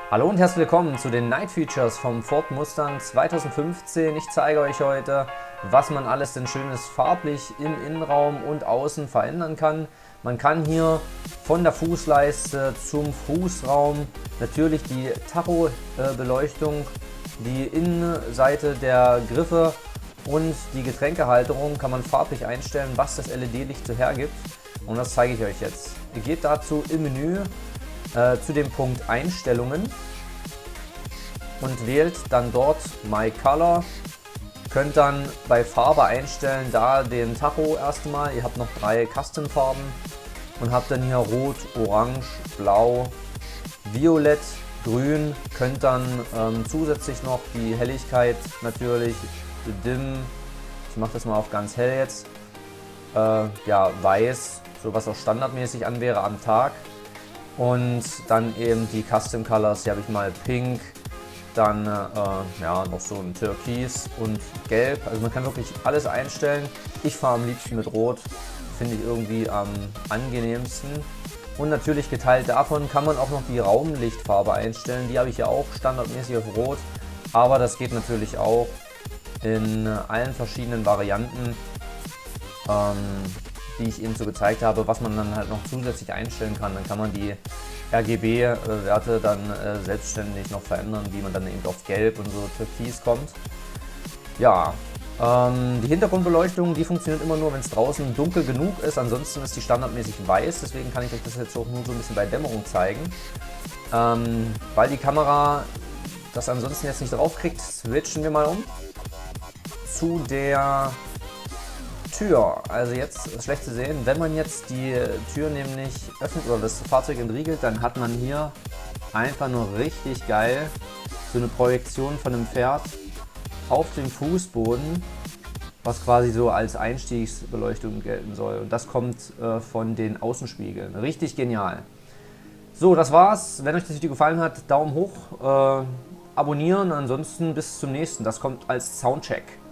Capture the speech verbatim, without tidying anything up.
Hallo und herzlich willkommen zu den Night Features vom Ford Mustang zweitausendfünfzehn. Ich zeige euch heute, was man alles denn Schönes farblich im Innenraum und außen verändern kann. Man kann hier von der Fußleiste zum Fußraum natürlich die Tacho-Beleuchtung, die Innenseite der Griffe und die Getränkehalterung kann man farblich einstellen, was das L E D-Licht so hergibt. Und das zeige ich euch jetzt. Ihr geht dazu im Menü äh, zu dem Punkt Einstellungen und wählt dann dort My Color. Könnt dann bei Farbe einstellen, da den Tacho erstmal. Ihr habt noch drei Custom-Farben und habt dann hier Rot, Orange, Blau, Violett, Grün. Könnt dann ähm, zusätzlich noch die Helligkeit natürlich Dim. Ich mache das mal auf ganz hell jetzt. Äh, ja, weiß, so was auch standardmäßig an wäre am Tag. Und dann eben die Custom Colors, hier habe ich mal Pink, dann äh, ja, noch so ein Türkis und Gelb. Also man kann wirklich alles einstellen. Ich fahre am liebsten mit Rot, finde ich irgendwie am angenehmsten. Und natürlich geteilt davon kann man auch noch die Raumlichtfarbe einstellen. Die habe ich ja auch standardmäßig auf Rot, aber das geht natürlich auch in allen verschiedenen Varianten, ähm, die ich eben so gezeigt habe, was man dann halt noch zusätzlich einstellen kann. Dann kann man die R G B-Werte dann äh, selbstständig noch verändern, wie man dann eben auf Gelb und so Türkis kommt. Ja, ähm, die Hintergrundbeleuchtung, die funktioniert immer nur, wenn es draußen dunkel genug ist. Ansonsten ist die standardmäßig weiß, deswegen kann ich euch das jetzt auch nur so ein bisschen bei Dämmerung zeigen. Ähm, weil die Kamera das ansonsten jetzt nicht drauf kriegt, switchen wir mal um zu der Tür. Also jetzt ist schlecht zu sehen, wenn man jetzt die Tür nämlich öffnet oder das Fahrzeug entriegelt, dann hat man hier einfach nur richtig geil so eine Projektion von einem Pferd auf dem Fußboden, was quasi so als Einstiegsbeleuchtung gelten soll. Und das kommt äh, von den Außenspiegeln. Richtig genial. So, das war's. Wenn euch das Video gefallen hat, Daumen hoch, äh, abonnieren, ansonsten bis zum nächsten. Das kommt als Soundcheck.